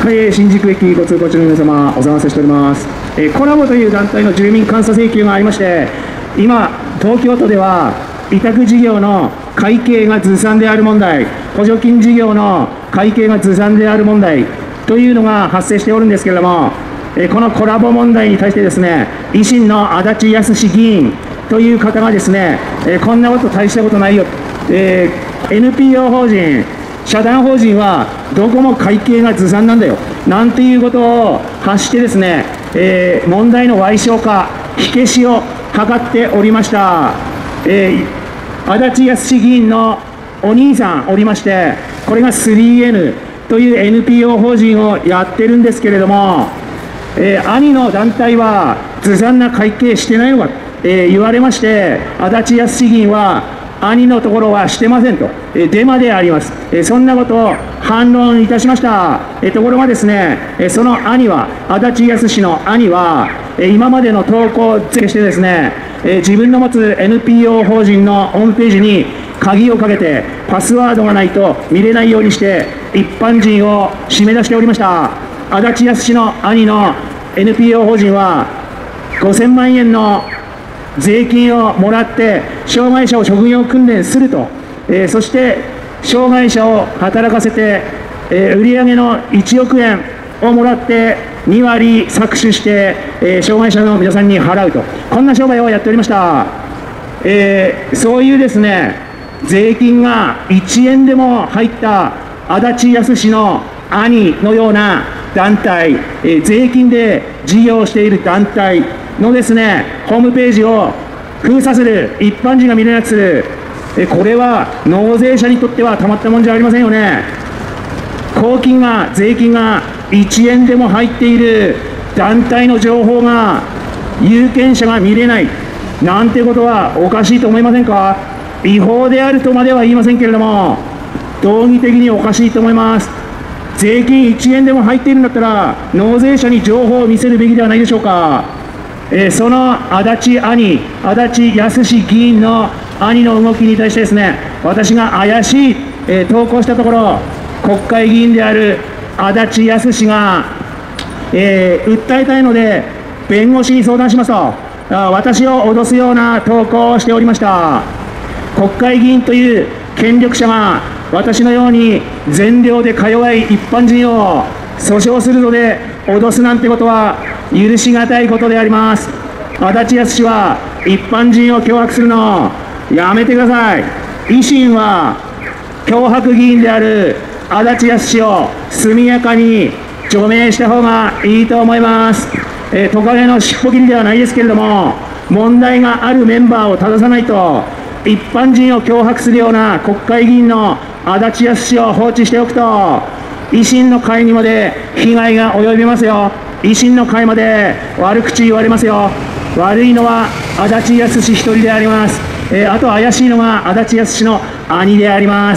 新宿駅ご通行中の皆様、お騒がせしております。コラボという団体の住民監査請求がありまして、今、東京都では委託事業の会計がずさんである問題、補助金事業の会計がずさんである問題というのが発生しておるんですけれども、このコラボ問題に対してですね、維新の足立康史議員という方がですね、こんなこと大したことないよ、NPO 法人、社団法人はどこも会計がずさんなんだよなんていうことを発してですね、問題の矮小化、火消しを図っておりました。足立康史議員のお兄さんおりまして、これが 3N という NPO 法人をやってるんですけれども、兄の団体はずさんな会計してないのか、言われまして、足立康史議員は兄のところはしてませんと、デマであります。そんなことを反論いたしました。ところがですね、その兄は、足立康史の兄は、今までの投稿をしてですね、自分の持つ NPO 法人のホームページに鍵をかけて、パスワードがないと見れないようにして、一般人を締め出しておりました。足立康史の兄の NPO 法人は、5000万円の税金をもらって障害者を職業訓練すると、そして障害者を働かせて、売上の1億円をもらって2割搾取して、障害者の皆さんに払うと、こんな商売をやっておりました。そういうですね、税金が1円でも入った足立康史の兄のような団体、税金で事業をしている団体のですね、ホームページを封鎖する、一般人が見れなくする、これは納税者にとってはたまったもんじゃありませんよね。公金が、税金が1円でも入っている団体の情報が有権者が見れないなんてことはおかしいと思いませんか。違法であるとまでは言いませんけれども、道義的におかしいと思います。税金1円でも入っているんだったら、納税者に情報を見せるべきではないでしょうか。その足立康史議員の兄の動きに対してですね、私が怪しい、投稿したところ、国会議員である足立康史が、訴えたいので弁護士に相談しますと、私を脅すような投稿をしておりました。国会議員という権力者が私のように善良でか弱い一般人を訴訟するので脅すなんてことは許しがたいことであります。足立康史は一般人を脅迫するのをやめてください。維新は脅迫議員である足立康史を速やかに除名した方がいいと思います。トカゲの尻尾切りではないですけれども、問題があるメンバーを正さないと、一般人を脅迫するような国会議員の足立康史を放置しておくと、維新の会にまで被害が及びますよ。維新の会まで悪口言われますよ。悪いのは足立康史一人であります。あと怪しいのが足立康史の兄であります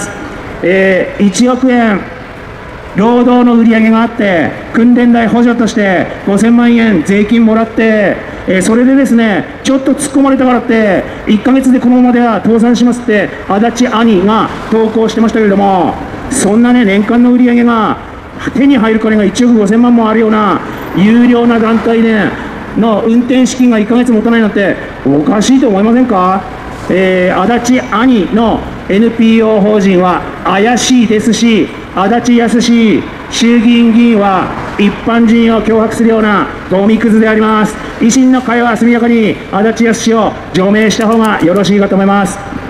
。1億円労働の売り上げがあって、訓練代補助として5000万円税金もらって、それでですね、ちょっと突っ込まれたからって、1ヶ月でこのままでは倒産しますって、足立兄が投稿してましたけれども、そんなね、年間の売り上げが手に入る金が1億5000万もあるような有料な団体での運転資金が1ヶ月持たないなんておかしいと思いませんか。足立兄の NPO 法人は怪しいですし、足立康史衆議院議員は一般人を脅迫するようなゴミくずであります。維新の会は速やかに足立康史を除名した方がよろしいかと思います。